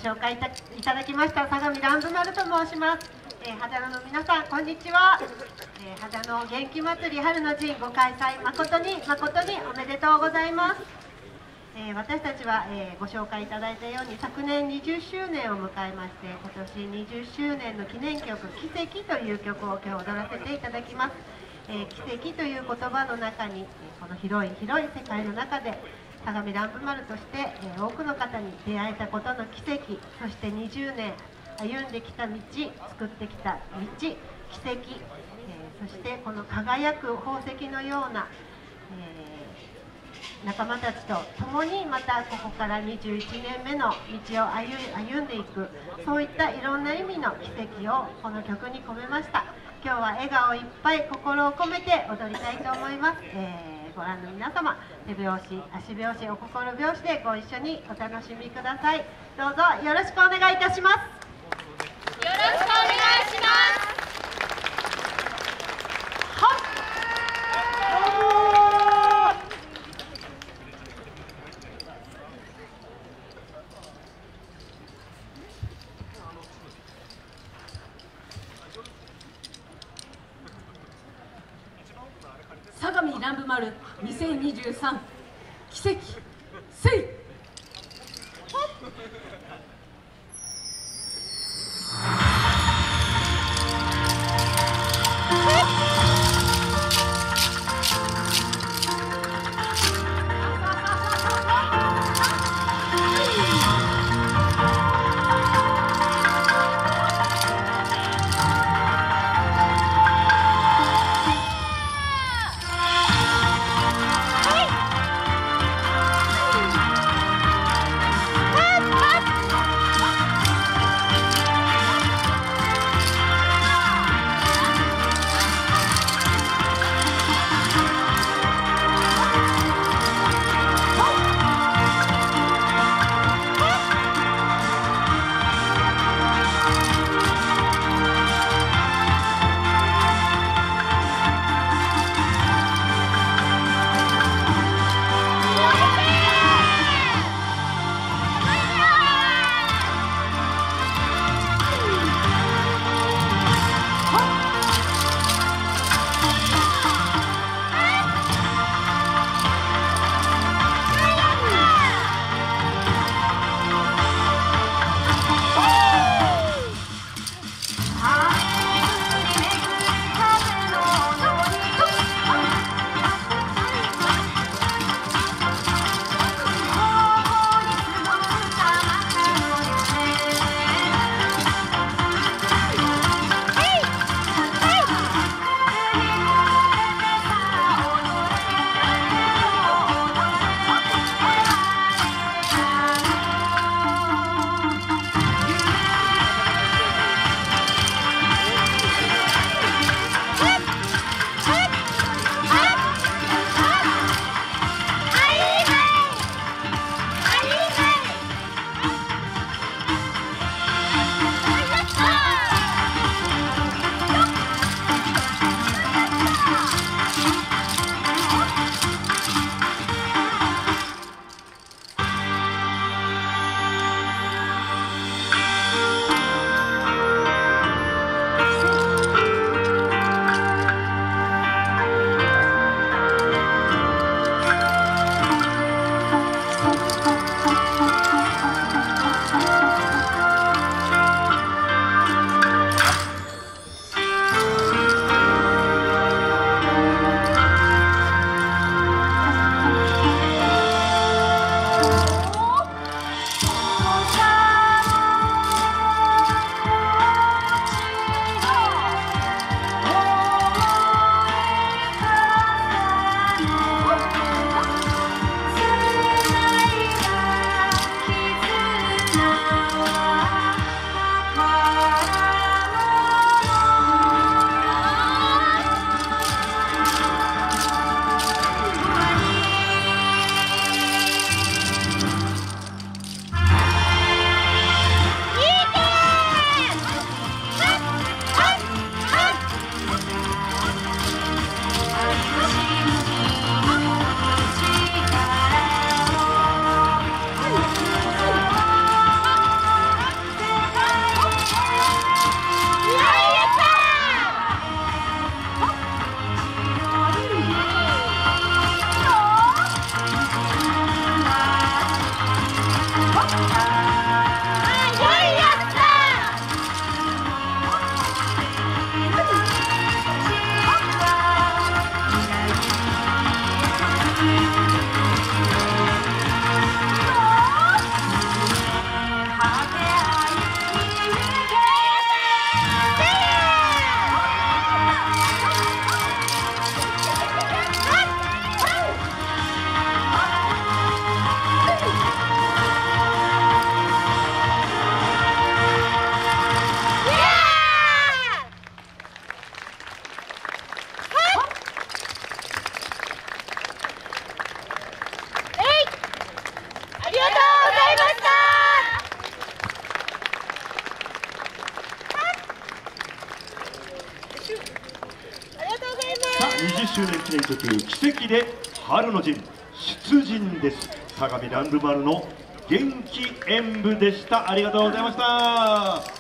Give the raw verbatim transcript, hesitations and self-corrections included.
紹介いたいただきました相模乱舞丸と申します。えー、秦野の皆さんこんにちは。えー、秦野元気祭り春の陣ご開催誠に誠におめでとうございます。えー、私たちは、えー、ご紹介いただいたように昨年にじゅっしゅうねんを迎えまして、今年にじゅっしゅうねんの記念曲「奇跡」という曲を今日踊らせていただきます。えー、奇跡という言葉の中にこの広い広い世界の中で相模乱舞丸として、えー、多くの方に出会えたことの奇跡、そしてにじゅうねん歩んできた道、作ってきた道、奇跡、えー、そしてこの輝く宝石のような、えー、仲間たちと共にまたここからにじゅういちねんめの道を歩歩んでいく、そういったいろんな意味の奇跡をこの曲に込めました。今日は笑顔いっぱい心を込めて踊りたいと思います。えーご覧の皆様、手拍子、足拍子、お心拍子でご一緒にお楽しみください。どうぞよろしくお願いいたします。よろしくお願いします。 相模乱舞丸にせんにじゅうさん奇跡せい。 にじゅっしゅうねん記念曲「奇跡で春の陣」出陣です。相模ランドマルの元気演舞でした。ありがとうございました。